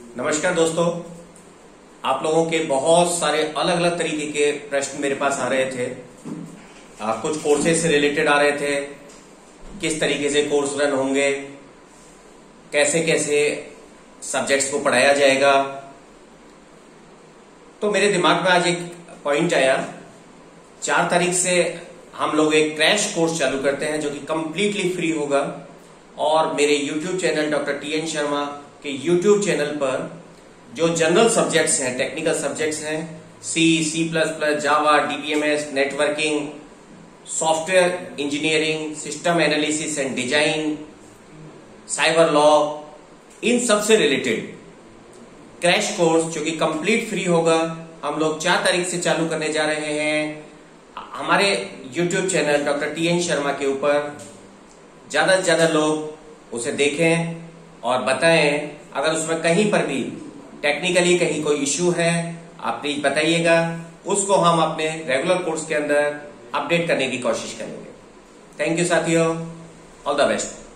नमस्कार दोस्तों, आप लोगों के बहुत सारे अलग अलग तरीके के प्रश्न मेरे पास आ रहे थे। कुछ कोर्सेज से रिलेटेड आ रहे थे, किस तरीके से कोर्स रन होंगे, कैसे कैसे सब्जेक्ट्स को पढ़ाया जाएगा। तो मेरे दिमाग में आज एक पॉइंट आया, 4 तारीख से हम लोग एक क्रैश कोर्स चालू करते हैं जो कि कंप्लीटली फ्री होगा। और मेरे YouTube channel doctor TN Sharma के YouTube चैनल पर जो जनरल सब्जेक्ट्स हैं, टेक्निकल सब्जेक्ट्स हैं, C++, Java, DBMS, networking, software engineering, system analysis and design, cyber law, इन सब से रिलेटेड क्रैश कोर्स जो कि कंप्लीट फ्री होगा, हम लोग 4 तारीख से चालू करने जा रहे हैं। हमारे YouTube channel doctor TN Sharma के ऊपर ज्यादा से ज्यादा लोग उसे देखें और बताएं। अगर उसमें कहीं पर भी टेक्निकली कहीं कोई इश्यू है, आप प्लीज बताइएगा, उसको हम अपने रेगुलर कोर्स के अंदर अपडेट करने की कोशिश करेंगे। थैंक यू साथियों, ऑल द बेस्ट।